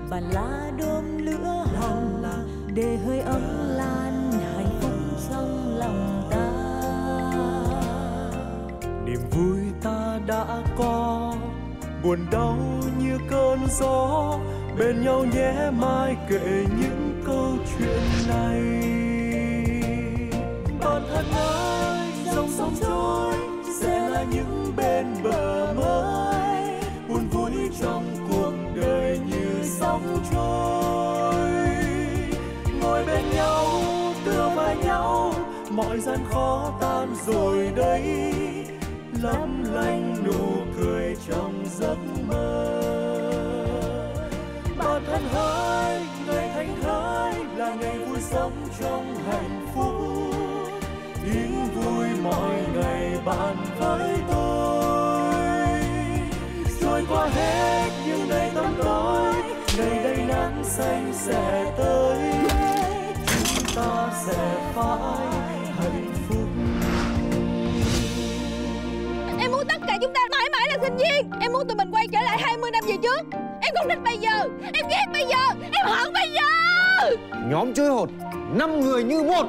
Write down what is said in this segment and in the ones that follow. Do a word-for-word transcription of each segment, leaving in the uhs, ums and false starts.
và lá đốm lửa hồng để hơi ấm lan hạnh phúc trong lòng ta. Niềm vui ta đã có, buồn đau như cơn gió, bên nhau nhé mai kể những câu chuyện này. Bạn thân ơi, dòng sông trôi sẽ là những bên bờ mới, buồn vui trong cuộc đời như sóng trôi. Ngồi bên nhau, tựa vai nhau, mọi gian khó tan rồi đây, lấp lánh nụ cười trong giấc mơ. Bạn thân hỡi, ngày thanh thơi là ngày vui sống trong hạnh phúc, yên vui mọi ngày bạn với tôi. Trôi qua hết những ngày tăm tối, ngày đây nắng xanh sẽ tới, chúng ta sẽ phải hạnh phúc. Em muốn tất cả chúng ta mãi mãi là sinh viên. Em muốn tụi mình quay trở lại hai mươi năm về trước. Em không thích bây giờ, em ghét bây giờ, em hận bây giờ. Nhóm chơi hột năm người như một.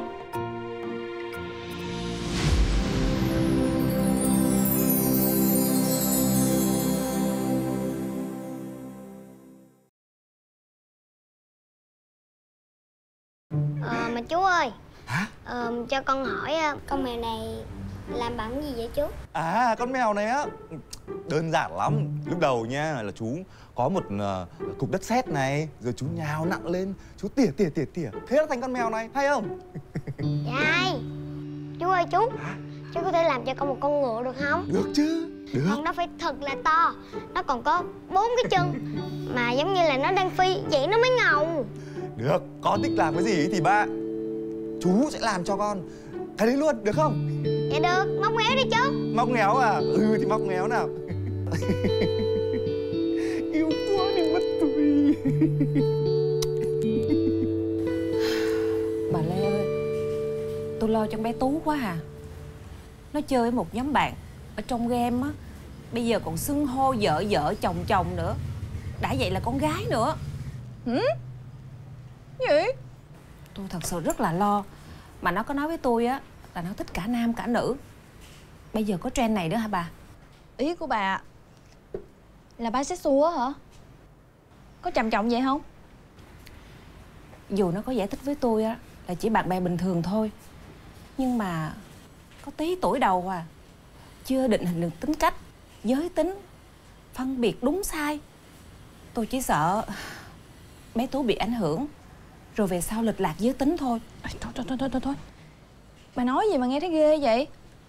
Ờ mà chú ơi. Hả? Ờ cho con hỏi con mèo này làm bằng gì vậy chú? À, con mèo này á đơn giản lắm. Lúc đầu nha là chú có một uh, cục đất sét này, rồi chú nhào nặng lên, chú tỉa tỉa tỉa tỉa, thế là thành con mèo này, hay không? Dạ hay. Chú ơi chú, à? Chú có thể làm cho con một con ngựa được không? Được chứ, được. Con nó phải thật là to, nó còn có bốn cái chân, mà giống như là nó đang phi, vậy nó mới ngầu. Được, con thích làm cái gì thì ba chú sẽ làm cho con cái đấy luôn, được không? Dạ được, móc méo đi chú. Móc méo à? Ừ thì móc méo nào. Yêu quá đi mất tôi. Bà Lê ơi, tôi lo cho con bé Tú quá à. Nó chơi với một nhóm bạn ở trong game á, bây giờ còn xưng hô vợ vợ chồng chồng nữa, đã vậy là con gái nữa. Hử? Gì? Tôi thật sự rất là lo. Mà nó có nói với tôi á là nó thích cả nam cả nữ. Bây giờ có trend này nữa hả bà? Ý của bà là bisexual hả? Có trầm trọng vậy không? Dù nó có giải thích với tôi á là chỉ bạn bè bình thường thôi, nhưng mà có tí tuổi đầu à, chưa định hình được tính cách, giới tính, phân biệt đúng sai. Tôi chỉ sợ bé Tú bị ảnh hưởng, rồi về sau lệch lạc giới tính thôi. À, thôi, thôi, thôi, thôi, thôi. Bà nói gì mà nghe thấy ghê vậy?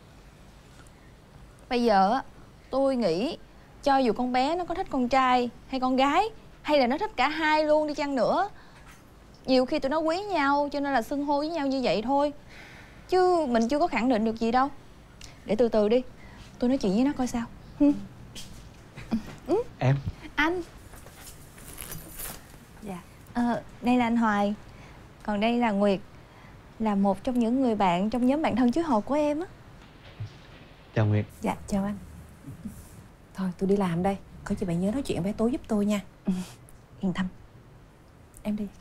Bây giờ á, tôi nghĩ cho dù con bé nó có thích con trai hay con gái, hay là nó thích cả hai luôn đi chăng nữa, nhiều khi tụi nó quý nhau cho nên là xưng hô với nhau như vậy thôi, chứ mình chưa có khẳng định được gì đâu. Để từ từ đi, tôi nói chuyện với nó coi sao. Ừ. Ừ. Em. Anh. Dạ. Ờ, đây là anh Hoài. Còn đây là Nguyệt, là một trong những người bạn trong nhóm bạn thân chứ hột của em á. Chào Nguyệt. Dạ, chào anh. Thôi, tôi đi làm đây. Có gì bạn nhớ nói chuyện với Tú giúp tôi nha. Ừ. Yên tâm. Em đi.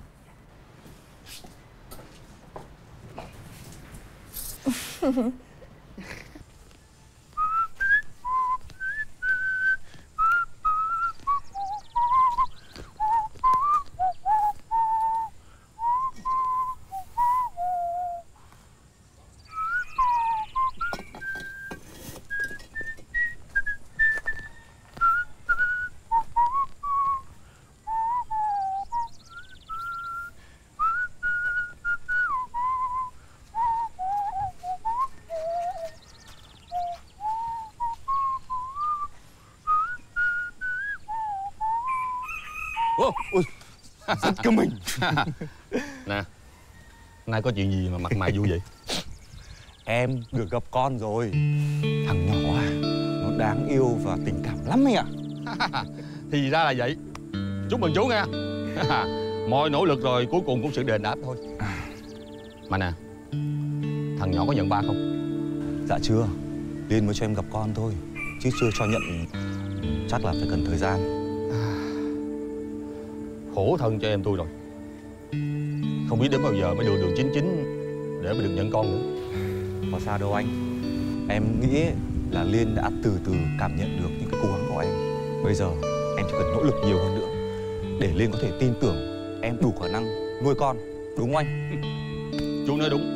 Ôi, giật cả mình. Nè, nay có chuyện gì mà mặt mày vui vậy? Em được gặp con rồi. Thằng nhỏ à, nó đáng yêu và tình cảm lắm anh ạ. Thì ra là vậy. Chúc mừng chú nha. Mọi nỗ lực rồi cuối cùng cũng sẽ đền đáp thôi. Mà nè, thằng nhỏ có nhận ba không? Dạ chưa, Liên mới cho em gặp con thôi, chứ chưa cho nhận. Chắc là phải cần thời gian. khổ thân cho em tôi rồi. Không biết đến bao giờ mới đưa đường chính chính để mà được nhận con nữa. Có sao đâu anh. Em nghĩ là Liên đã từ từ cảm nhận được những cái cố gắng của em. Bây giờ em chỉ cần nỗ lực nhiều hơn nữa để Liên có thể tin tưởng em đủ khả năng nuôi con. Đúng không anh? Chú nói đúng.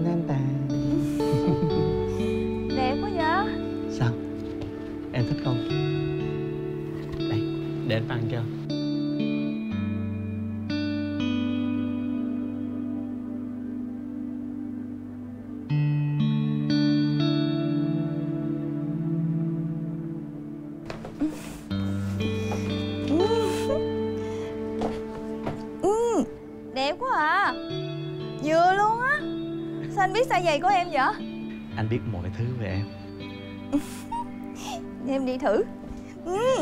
Đẹp quá vậy. Sao? Em thích không? Đây, để anh ăn cho. Đẹp quá à. Vừa luôn á. Sao anh biết size giày của em vậy? Anh biết mọi thứ về em. Em đi thử. Ừ.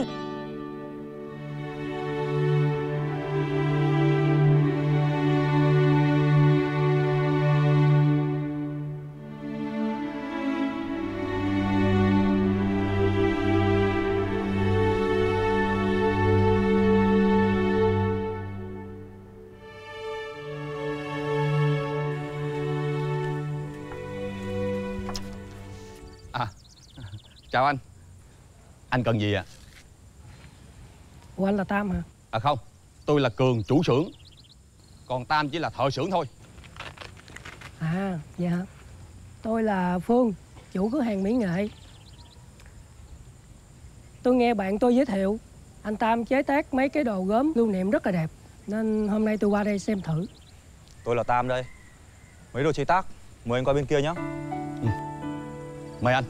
À, chào anh. Anh cần gì ạ? À? Ủa anh là Tam hả? À không, tôi là Cường, chủ xưởng. Còn Tam chỉ là thợ xưởng thôi. À, dạ. Tôi là Phương, chủ cửa hàng mỹ nghệ. Tôi nghe bạn tôi giới thiệu anh Tam chế tác mấy cái đồ gốm lưu niệm rất là đẹp, nên hôm nay tôi qua đây xem thử. Tôi là Tam đây. Mấy đồ chế tác, mời anh qua bên kia nhé. Ừ. Mời anh.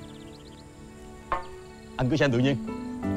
Anh cứ xem tự nhiên.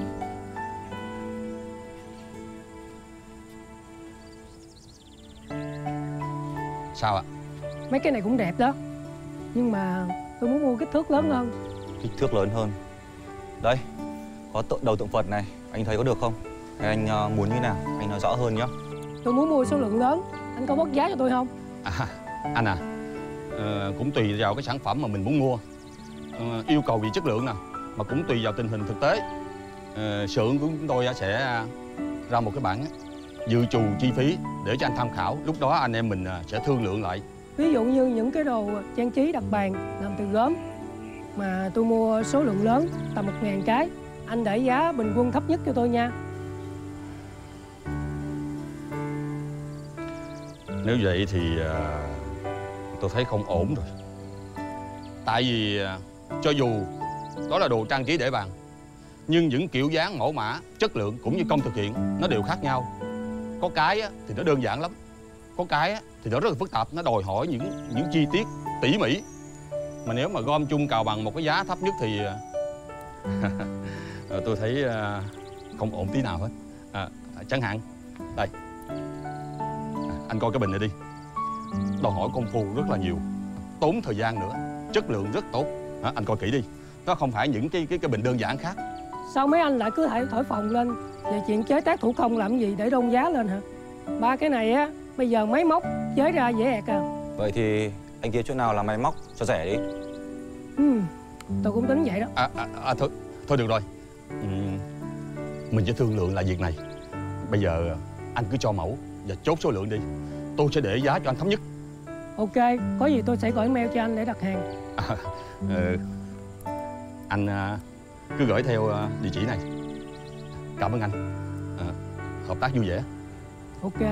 Sao ạ? Mấy cái này cũng đẹp đó, nhưng mà tôi muốn mua kích thước lớn hơn. Kích thước lớn hơn. Đây, có tượng đầu tượng Phật này, anh thấy có được không? Hay anh uh, muốn như nào? Anh nói rõ hơn nhé. Tôi muốn mua số lượng lớn, anh có bớt giá cho tôi không? À, anh à, ờ, cũng tùy vào cái sản phẩm mà mình muốn mua. Ờ, yêu cầu về chất lượng nè, mà cũng tùy vào tình hình thực tế. Ờ, xưởng của chúng tôi sẽ ra một cái bảng dự trù chi phí để cho anh tham khảo. Lúc đó anh em mình sẽ thương lượng lại. Ví dụ như những cái đồ trang trí đặt bàn làm từ gốm mà tôi mua số lượng lớn tầm một ngàn cái, anh để giá bình quân thấp nhất cho tôi nha. Nếu vậy thì uh, tôi thấy không ổn rồi. Tại vì uh, cho dù đó là đồ trang trí để bàn, nhưng những kiểu dáng, mẫu mã, chất lượng cũng như công thực hiện nó đều khác nhau. Có cái á, thì nó đơn giản lắm, có cái á, thì nó rất là phức tạp, nó đòi hỏi những những chi tiết tỉ mỉ. Mà nếu mà gom chung cào bằng một cái giá thấp nhất thì tôi thấy uh, không ổn tí nào hết. À, chẳng hạn đây, à, anh coi cái bình này đi, đòi hỏi công phu rất là nhiều, tốn thời gian nữa, chất lượng rất tốt. À, anh coi kỹ đi, nó không phải những cái cái cái bình đơn giản khác. Sao mấy anh lại cứ thể thổi phồng lên về chuyện chế tác thủ công làm gì để đôn giá lên hả? Ba cái này á, bây giờ máy móc chế ra dễ ẹc à. Vậy thì anh kia chỗ nào làm máy móc cho rẻ đi. Ừ, tôi cũng tính vậy đó. À, à, à thôi, thôi được rồi. Ừ, mình sẽ thương lượng lại việc này. Bây giờ anh cứ cho mẫu và chốt số lượng đi. Tôi sẽ để giá cho anh thấp nhất. Ok, có gì tôi sẽ gửi mail cho anh để đặt hàng. À, ừ, anh cứ gửi theo địa chỉ này. Cảm ơn anh. À, hợp tác vui vẻ. Ok.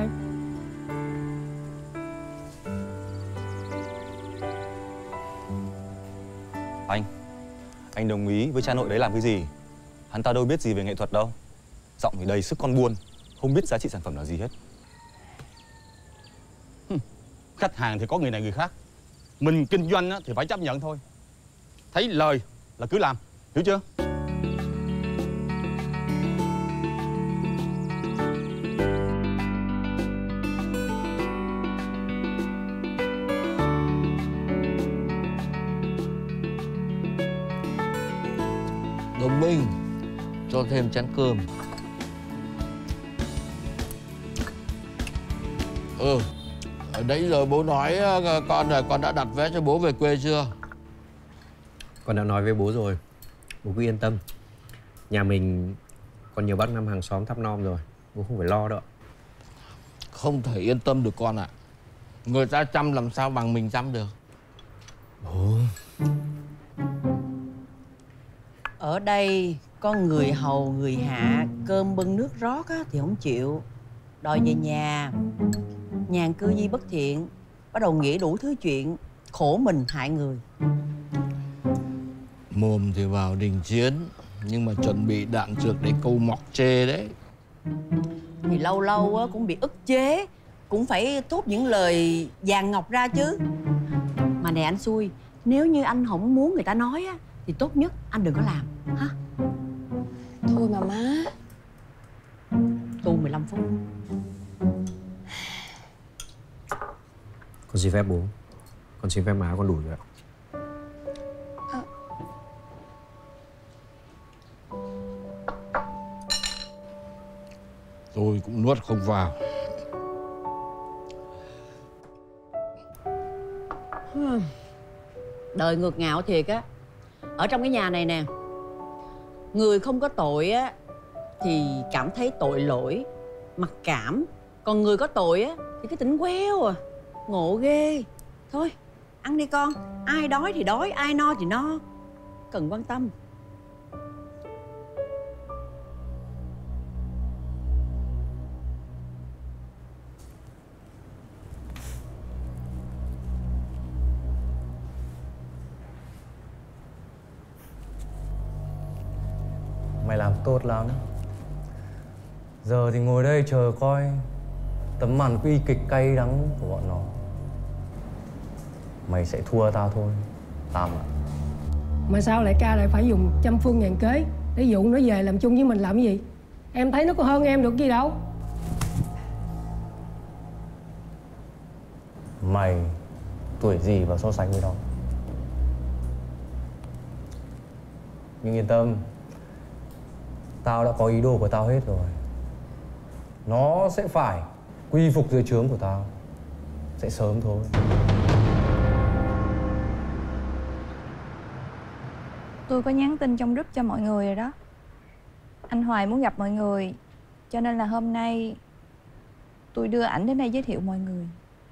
Anh, anh đồng ý với cha nội đấy làm cái gì? Hắn ta đâu biết gì về nghệ thuật đâu. Giọng thì đầy sức con buôn, không biết giá trị sản phẩm là gì hết. Khách hàng thì có người này người khác. Mình kinh doanh thì phải chấp nhận thôi. Thấy lời là cứ làm, hiểu chưa? Đồng Minh, cho thêm chén cơm. Ừ, nãy giờ bố nói con là con đã đặt vé cho bố về quê chưa? Con đã nói với bố rồi. Bố cứ yên tâm. Nhà mình còn nhiều bác năm hàng xóm thăm nom rồi. Bố không phải lo đâu. Không thể yên tâm được con ạ. Người ta chăm làm sao bằng mình chăm được. Bố. Ở đây có người hầu người hạ, cơm bưng nước rót á, thì không chịu, đòi về nhà. Nhàn cư di bất thiện, bắt đầu nghĩ đủ thứ chuyện, khổ mình hại người. Mồm thì vào đình chiến, nhưng mà chuẩn bị đạn dược để câu mọc chê đấy. Thì lâu lâu á, cũng bị ức chế, cũng phải thốt những lời vàng ngọc ra chứ. Mà nè anh xui, nếu như anh không muốn người ta nói á, thì tốt nhất anh đừng có làm ha. Thôi mà má. Tu mười lăm phút. Con xin phép bố. Con xin phép má, con đủ rồi ạ. À. Tôi cũng nuốt không vào. Đời ngược ngạo thiệt á. Ở trong cái nhà này nè, người không có tội á thì cảm thấy tội lỗi, mặc cảm. Còn người có tội á thì cái tính queo à, ngộ ghê. Thôi ăn đi con, ai đói thì đói, ai no thì no, cần quan tâm. Mày làm tốt lắm. Giờ thì ngồi đây chờ coi tấm màn bi kịch cay đắng của bọn nó. Mày sẽ thua tao thôi, Tam ạ. Mà sao lại ca lại phải dùng trăm phương ngàn kế để dụ nó về làm chung với mình làm cái gì? Em thấy nó có hơn em được gì đâu. Mày tuổi gì mà so sánh với nó? Nhưng yên tâm, tao đã có ý đồ của tao hết rồi. Nó sẽ phải quy phục dưới trướng của tao. Sẽ sớm thôi. Tôi có nhắn tin trong group cho mọi người rồi đó. Anh Hoài muốn gặp mọi người, cho nên là hôm nay tôi đưa ảnh đến đây giới thiệu mọi người.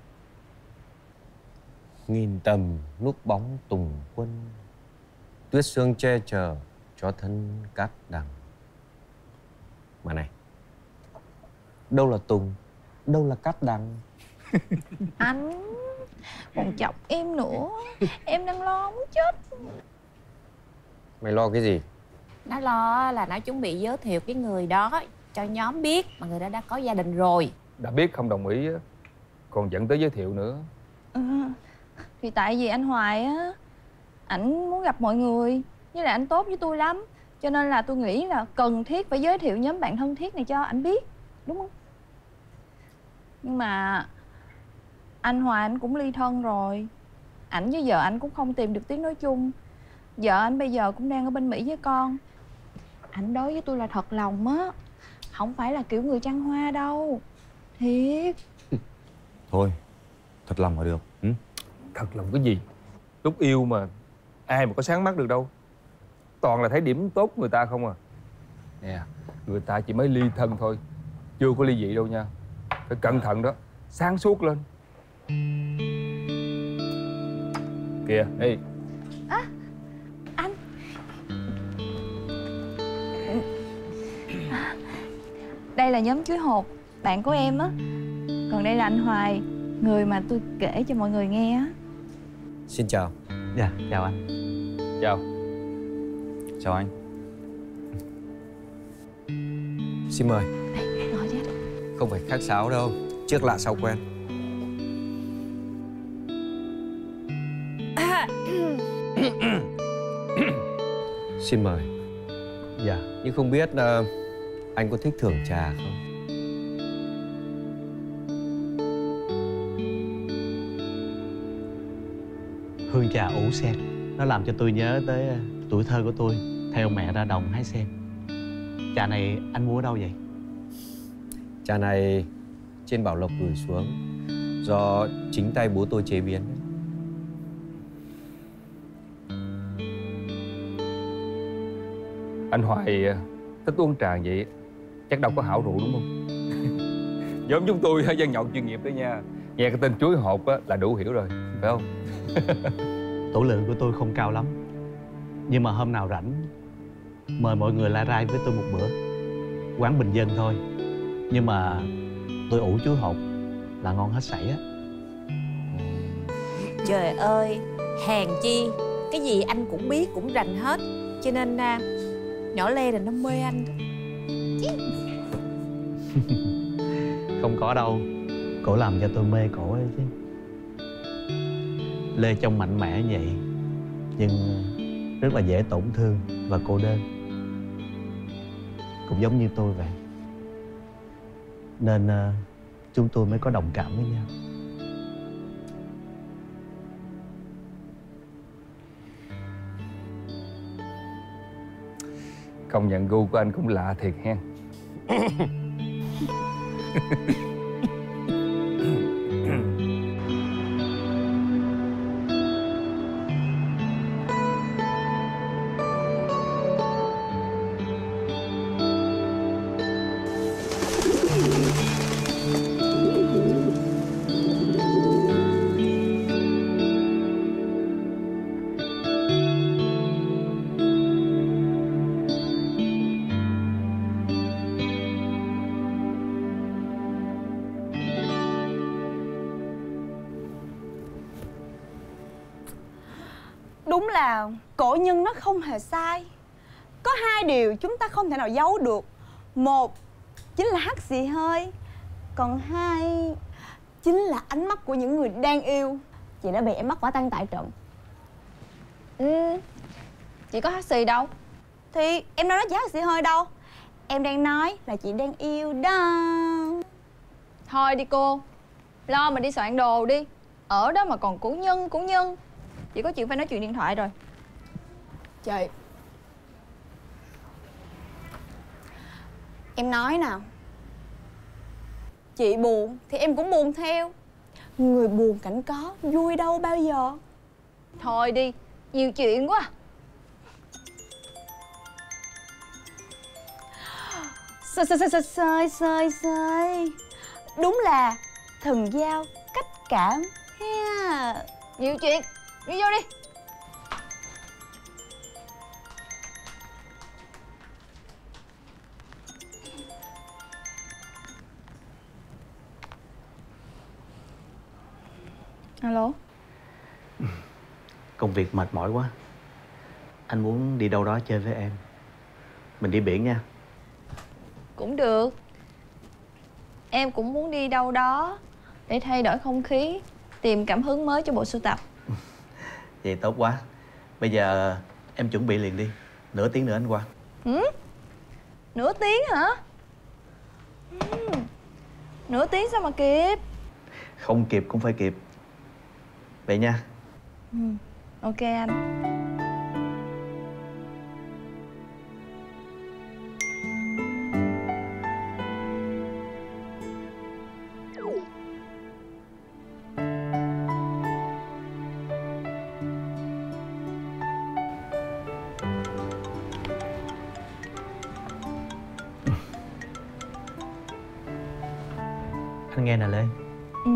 Nghìn tầm núp bóng tùng quân, tuyết sương che chở cho thân cát đằng. Mà này, đâu là Tùng, đâu là Cát Đằng? Anh còn chọc em nữa, em đang lo muốn chết. Mày lo cái gì? Nó lo là nó chuẩn bị giới thiệu cái người đó cho nhóm biết, mà người đó đã có gia đình rồi. Đã biết không đồng ý á, còn dẫn tới giới thiệu nữa. Ừ, thì tại vì anh Hoài á, ảnh muốn gặp mọi người, với lại ảnh tốt với tôi lắm, cho nên là tôi nghĩ là cần thiết phải giới thiệu nhóm bạn thân thiết này cho ảnh biết, đúng không? Nhưng mà anh Hoài anh cũng ly thân rồi, ảnh với vợ ảnh cũng không tìm được tiếng nói chung. Vợ anh bây giờ cũng đang ở bên Mỹ với con. Ảnh đối với tôi là thật lòng á, không phải là kiểu người trăng hoa đâu, thiệt. Thôi, thật lòng là được. Ừ? Thật lòng cái gì? Lúc yêu mà ai mà có sáng mắt được đâu. Toàn là thấy điểm tốt người ta không à. Nè, người ta chỉ mới ly thân thôi, chưa có ly dị đâu nha. Phải cẩn thận đó, sáng suốt lên. Kìa, ê. À, anh. Đây là nhóm chuối hột, bạn của em á. Còn đây là anh Hoài, người mà tôi kể cho mọi người nghe á. Xin chào. Dạ, chào anh. Chào. Chào anh. Xin mời. Đây, ngồi chứ. Không phải khách sáo đâu, trước lạ sau quen. Xin mời. Dạ. Nhưng không biết uh, anh có thích thưởng trà không? Hương trà ủ sen, nó làm cho tôi nhớ tới tuổi thơ của tôi, theo mẹ ra đồng hái sen. Trà này anh mua ở đâu vậy? Trà này trên Bảo Lộc gửi xuống, do chính tay bố tôi chế biến. Anh Hoài thích uống trà vậy, chắc đâu có hảo rượu đúng không? Giống chúng tôi dân nhậu chuyên nghiệp đó nha. Nghe cái tên chuối hột á là đủ hiểu rồi, phải không? Tủ lượng của tôi không cao lắm, nhưng mà hôm nào rảnh mời mọi người lai rai với tôi một bữa. Quán bình dân thôi, nhưng mà tôi ủ chuối hột là ngon hết sảy á. Trời ơi, hèn chi cái gì anh cũng biết, cũng rành hết. Cho nên à, nhỏ Lê là nó mê anh. Không có đâu, cổ làm cho tôi mê cổ ấy chứ. Lê trông mạnh mẽ vậy, nhưng rất là dễ tổn thương và cô đơn. Cũng giống như tôi vậy. Nên uh, chúng tôi mới có đồng cảm với nhau. Công nhận gu của anh cũng lạ thiệt hen. Đúng là cổ nhân nó không hề sai. Có hai điều chúng ta không thể nào giấu được. Một chính là hắt xì hơi, còn hai chính là ánh mắt của những người đang yêu. Chị đã bị em bắt quả tang tại trận. Ừ, chị có hắt xì đâu. Thì em đâu nói chị hắt xì hơi đâu. Em đang nói là chị đang yêu đó. Thôi đi cô, lo mà đi soạn đồ đi. Ở đó mà còn cũ nhân cũ nhân. Chị có chuyện phải nói chuyện điện thoại rồi. Chị, em nói nào, chị buồn thì em cũng buồn theo. Người buồn cảnh có, vui đâu bao giờ. Thôi đi, nhiều chuyện quá. Sơi sơi sơi sơi sơi sơi. Đúng là thần giao cách cảm ha. Nhiều chuyện, đi vô đi. Alo. Công việc mệt mỏi quá, anh muốn đi đâu đó chơi với em. Mình đi biển nha. Cũng được. Em cũng muốn đi đâu đó để thay đổi không khí, tìm cảm hứng mới cho bộ sưu tập. Vậy tốt quá. Bây giờ em chuẩn bị liền đi. Nửa tiếng nữa anh qua. Ừ? Nửa tiếng hả? Ừ. Nửa tiếng sao mà kịp? Không kịp cũng phải kịp. Vậy nha. Ừ. Ok anh. Anh nghe nè Lê. Ừ.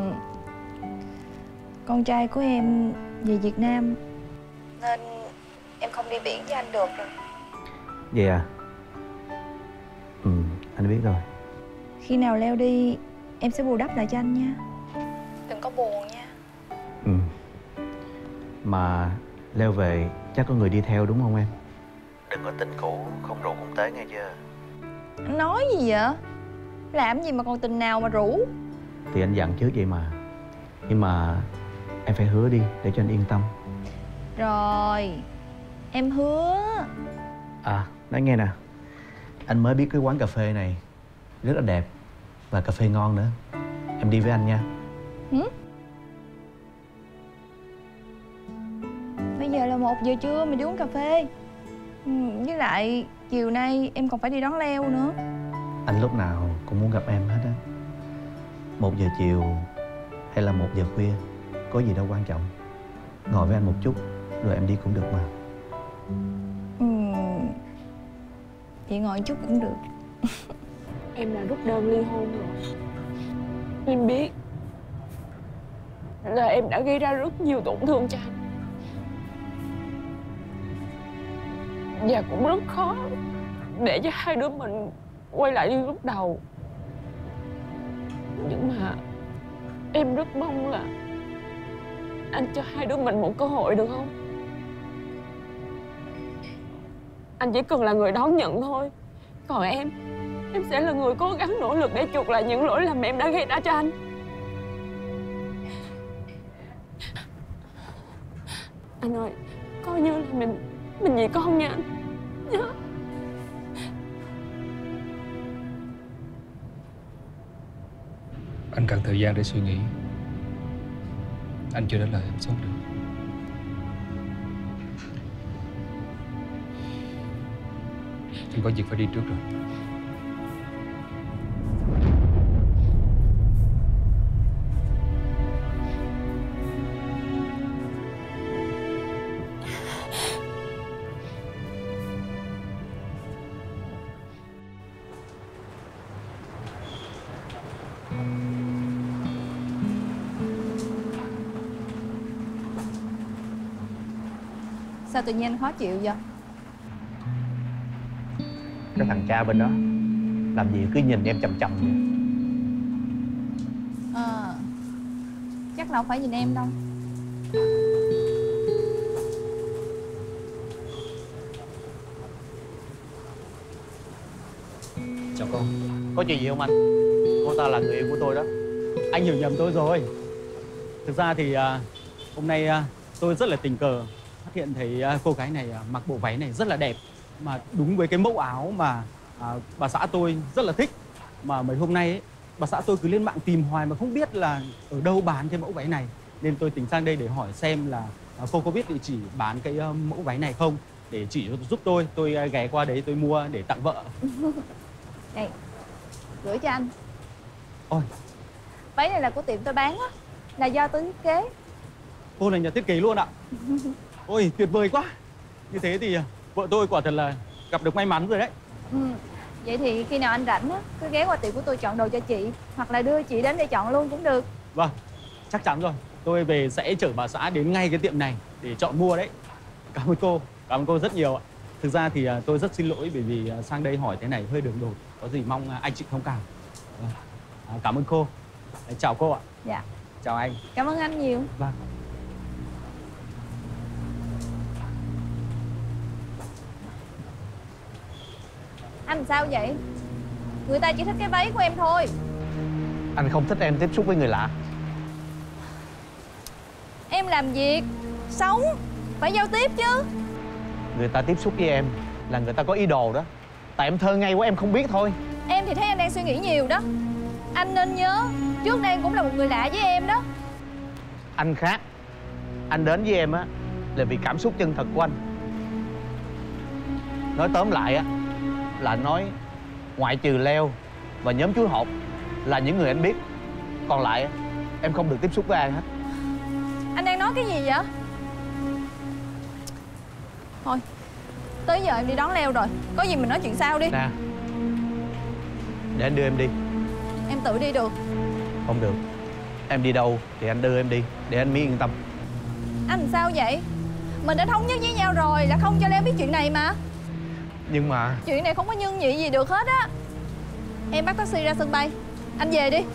Con trai của em về Việt Nam nên em không đi biển với anh được rồi. Vậy à? Ừ, anh biết rồi. Khi nào leo đi em sẽ bù đắp lại cho anh nha. Đừng có buồn nha. Ừ. Mà leo về chắc có người đi theo đúng không em? Đừng có tình cũ không rủ không tới nghe chưa? Anh nói gì vậy? Làm gì mà còn tình nào mà rủ? Thì anh dặn trước vậy mà. Nhưng mà em phải hứa đi để cho anh yên tâm. Rồi, em hứa. À, nói nghe nè. Anh mới biết cái quán cà phê này rất là đẹp và cà phê ngon nữa. Em đi với anh nha. Ừ? Bây giờ là một giờ trưa mình đi uống cà phê. Ừ, với lại chiều nay em còn phải đi đón Leo nữa. Anh lúc nào cũng muốn gặp em hết á. Một giờ chiều hay là một giờ khuya có gì đâu quan trọng. Ngồi với anh một chút rồi em đi cũng được mà. Ừ. Chị ngồi chút cũng được. Em là rút đơn ly hôn rồi. Em biết là em đã gây ra rất nhiều tổn thương cho anh, và cũng rất khó để cho hai đứa mình quay lại như lúc đầu. Nhưng mà em rất mong là anh cho hai đứa mình một cơ hội được không? Anh chỉ cần là người đón nhận thôi. Còn em, em sẽ là người cố gắng nỗ lực để chuộc lại những lỗi lầm em đã gây ra cho anh. Anh ơi, coi như là mình mình vì con nha anh. Nhớ. Anh cần thời gian để suy nghĩ. Anh chưa đến lời em sốt được. Anh có việc phải đi trước rồi. Sao tự nhiên anh khó chịu vậy? Cái thằng cha bên đó làm gì cứ nhìn em chằm chằm vậy? Ờ, chắc là không phải nhìn em đâu. Chào cô. Có chuyện gì không anh? Cô ta là người yêu của tôi đó. Anh hiểu nhầm tôi rồi. Thực ra thì à, hôm nay à, tôi rất là tình cờ phát hiện thấy à, cô gái này à, mặc bộ váy này rất là đẹp, mà đúng với cái mẫu áo mà à, bà xã tôi rất là thích. Mà mấy hôm nay ấy, bà xã tôi cứ lên mạng tìm hoài mà không biết là ở đâu bán cái mẫu váy này, nên tôi tính sang đây để hỏi xem là à, cô có biết địa chỉ bán cái uh, mẫu váy này không, để chỉ giúp tôi. Tôi uh, ghé qua đấy tôi mua để tặng vợ. Đây, gửi cho anh. Ôi, váy này là của tiệm tôi bán á, là do tôi thiết kế. Cô là nhà thiết kế luôn ạ? Ôi, tuyệt vời quá. Như thế thì vợ tôi quả thật là gặp được may mắn rồi đấy. Ừ. Vậy thì khi nào anh rảnh á, cứ ghé qua tiệm của tôi chọn đồ cho chị, hoặc là đưa chị đến đây chọn luôn cũng được. Vâng, chắc chắn rồi. Tôi về sẽ chở bà xã đến ngay cái tiệm này để chọn mua đấy. Cảm ơn cô, cảm ơn cô rất nhiều ạ. Thực ra thì tôi rất xin lỗi bởi vì sang đây hỏi thế này hơi đường đột. Có gì mong anh chị thông cảm. Vâng. À, cảm ơn cô. Chào cô ạ. Dạ. Chào anh. Cảm ơn anh nhiều. Vâng. Anh sao vậy? Người ta chỉ thích cái váy của em thôi. Anh không thích em tiếp xúc với người lạ. Em làm việc, sống, phải giao tiếp chứ. Người ta tiếp xúc với em là người ta có ý đồ đó. Tại em thơ ngây quá em không biết thôi. Em thì thấy anh đang suy nghĩ nhiều đó. Anh nên nhớ, trước đây anh cũng là một người lạ với em đó. Anh khác. Anh đến với em á là vì cảm xúc chân thật của anh. Nói tóm lại á là anh nói ngoại trừ Leo và nhóm chuối hột là những người anh biết, còn lại em không được tiếp xúc với ai hết. Anh đang nói cái gì vậy? Thôi, tới giờ em đi đón Leo rồi, có gì mình nói chuyện sau đi. Nè, để anh đưa em đi. Em tự đi được. Không được. Em đi đâu thì anh đưa em đi, để anh mới yên tâm. Anh sao vậy? Mình đã thống nhất với nhau rồi là không cho Leo biết chuyện này mà. Nhưng mà chuyện này không có nhân nhị gì được hết á. Em bắt taxi ra sân bay, anh về đi.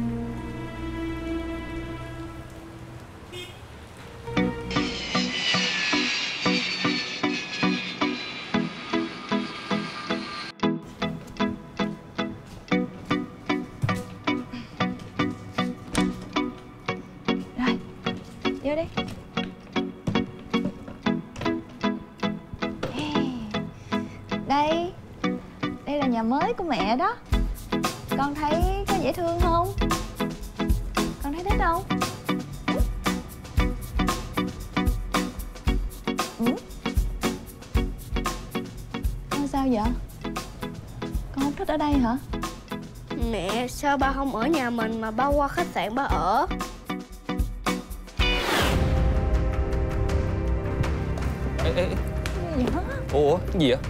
Rồi, vô đi. Đây, đây là nhà mới của mẹ đó. Con thấy có dễ thương không? Con thấy thích không? Ừ? Con sao vậy? Con không thích ở đây hả? Mẹ, sao ba không ở nhà mình mà ba qua khách sạn ba ở? Ê, ê, ê. Cái gì hả? Ủa, cái gì vậy?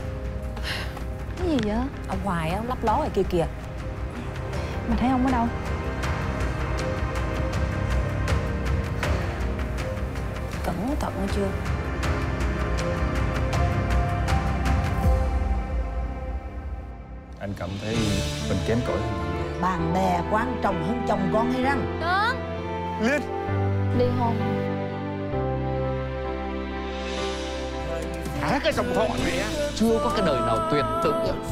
Cái gì vậy? Ở ngoài á, lấp ló ngoài kia kìa. Mà thấy ông ở đâu? Cẩn thận chưa? Anh cảm thấy mình kém cỏi hơn bạn bè. Bạn bè quan trọng hơn chồng con hay răng? Cưng. Liên. Ly hôn. Hả cái dòng họ mẹ? Chưa có cái đời nào tuyệt tự.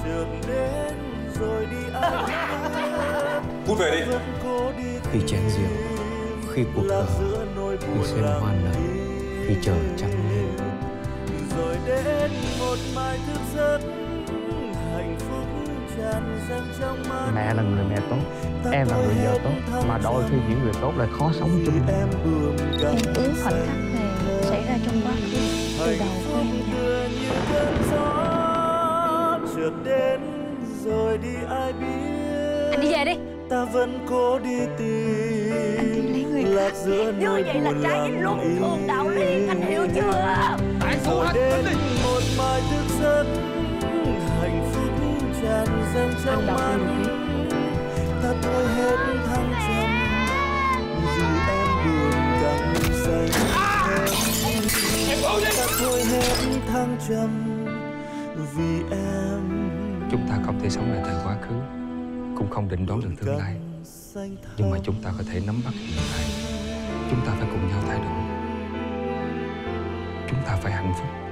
Cút về đi. Khi chén rượu, khi cuộc cờ, khi xem hoa nở, khi chờ trăng lên. Rồi đến một mai thức giấc, hạnh phúc tràn dâng trong mắt. Mẹ là người mẹ tốt, em là người vợ tốt, mà đôi khi những người tốt lại khó sống chung. Em ước khoảnh khắc này xảy ra trong quá khứ từ đầu của em gió trượt đến rồi đi ai biết. Anh đi về đi. Ta vẫn cố đi tìm. Anh đi lấy người khác. Như vậy là trái với luân thường đạo lý, anh hiểu chưa? Tại sao rồi đến một mai thức giấc, hạnh phúc tràn dâng trong mắt. Ta thôi hết thăng trầm vì em buồn càng say. Ta thôi hết thăng trầm vì em. Chúng ta không thể sống lại thời quá khứ, cũng không định đoán được tương lai, nhưng mà chúng ta có thể nắm bắt hiện tại. Chúng ta phải cùng nhau thay đổi. Chúng ta phải hạnh phúc.